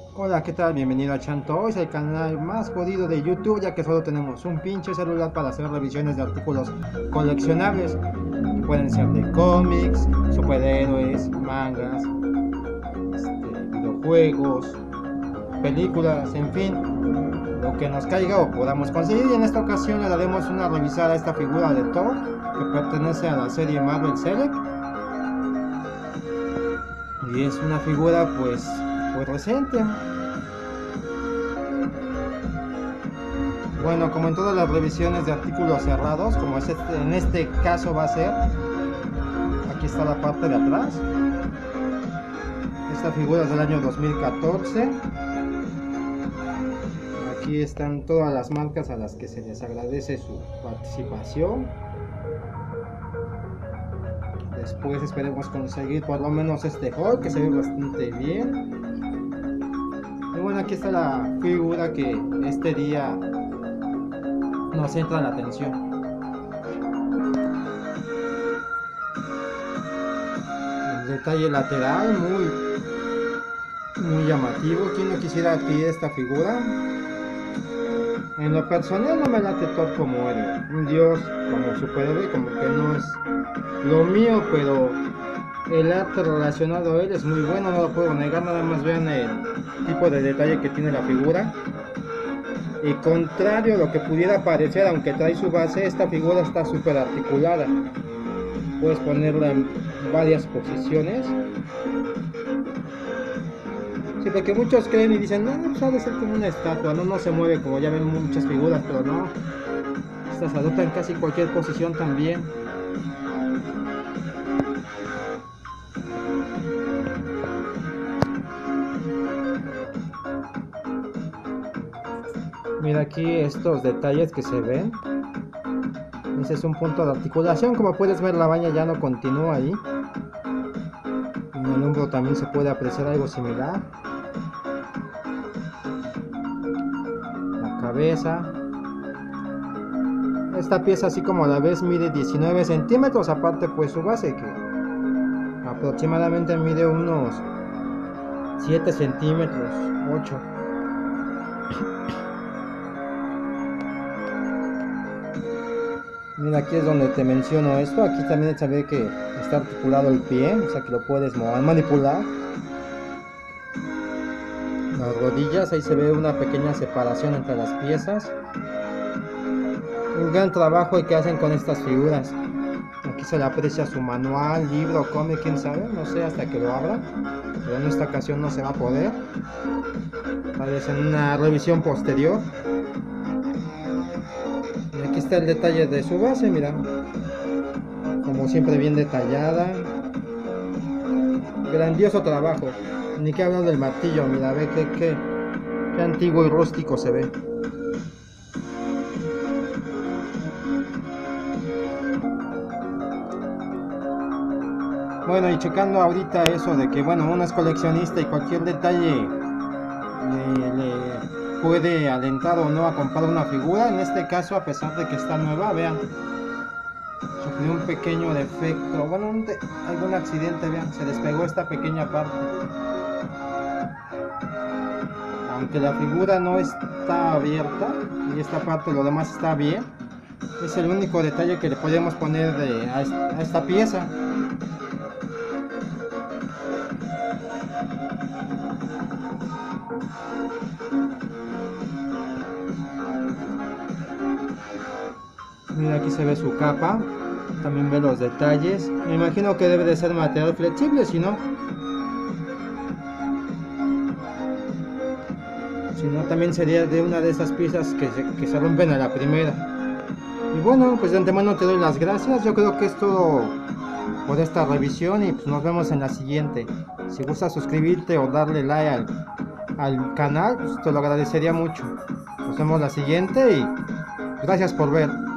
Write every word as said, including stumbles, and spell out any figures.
Hola, ¿qué tal? Bienvenido a Chantoys, el canal más jodido de YouTube, ya que solo tenemos un pinche celular para hacer revisiones de artículos coleccionables, que pueden ser de cómics, superhéroes, mangas, este, videojuegos, películas, en fin, lo que nos caiga o podamos conseguir. Y en esta ocasión le daremos una revisada a esta figura de Thor, que pertenece a la serie Marvel Select. Y es una figura pues, pues reciente. Bueno, como en todas las revisiones de artículos cerrados, como es este, en este caso va a ser, aquí está la parte de atrás. Esta figura es del año dos mil catorce. Aquí están todas las marcas a las que se les agradece su participación. Después esperemos conseguir por lo menos este Hulk, que se ve bastante bien. Y bueno, aquí está la figura que este día nos centra la atención. El detalle lateral muy, muy llamativo. ¿Quién no quisiera adquirir esta figura? En lo personal no me late Thor como héroe, un dios como superhéroe, como que no es lo mío, pero el arte relacionado a él es muy bueno, no lo puedo negar. Nada más vean el tipo de detalle que tiene la figura. Y contrario a lo que pudiera parecer, aunque trae su base, esta figura está súper articulada. Puedes ponerla en varias posiciones. Sí, porque muchos creen y dicen, no, pues ha de ser como una estatua, no, no se mueve como ya ven muchas figuras, pero no. Estas adoptan casi cualquier posición también. Mira aquí estos detalles que se ven. Ese es un punto de articulación. Como puedes ver, la baña ya no continúa ahí. En el hombro también se puede apreciar algo similar. La cabeza. Esta pieza, así como la ves, mide diecinueve centímetros. Aparte pues su base, que aproximadamente mide unos siete centímetros, ocho. Mira, aquí es donde te menciono esto. Aquí también se ve que está articulado el pie, o sea que lo puedes manipular. Las rodillas, ahí se ve una pequeña separación entre las piezas. Un gran trabajo que hacen con estas figuras. Aquí se le aprecia su manual, libro, cómic, quién sabe, no sé hasta que lo abra. Pero en esta ocasión no se va a poder. Tal vez en una revisión posterior. Y aquí está el detalle de su base, mira. Como siempre bien detallada. Grandioso trabajo. Ni que hablar del martillo, mira, ve que, que, que antiguo y rústico se ve. Bueno, y checando ahorita eso de que, bueno, uno es coleccionista y cualquier detalle le, le puede alentar o no a comprar una figura. En este caso, a pesar de que está nueva, vean, sufrió un pequeño defecto, bueno, un de, algún accidente, vean, se despegó esta pequeña parte. Aunque la figura no está abierta y esta parte, lo demás está bien, es el único detalle que le podemos poner de, a, esta, a esta pieza. Mira, aquí se ve su capa, también ve los detalles. Me imagino que debe de ser material flexible, si no, si no también sería de una de esas piezas que se, que se rompen a la primera. Y bueno, pues de antemano te doy las gracias. Yo creo que es todo por esta revisión y pues nos vemos en la siguiente. Si gustas suscribirte o darle like al, al canal, pues te lo agradecería mucho. Nos vemos la siguiente y gracias por ver.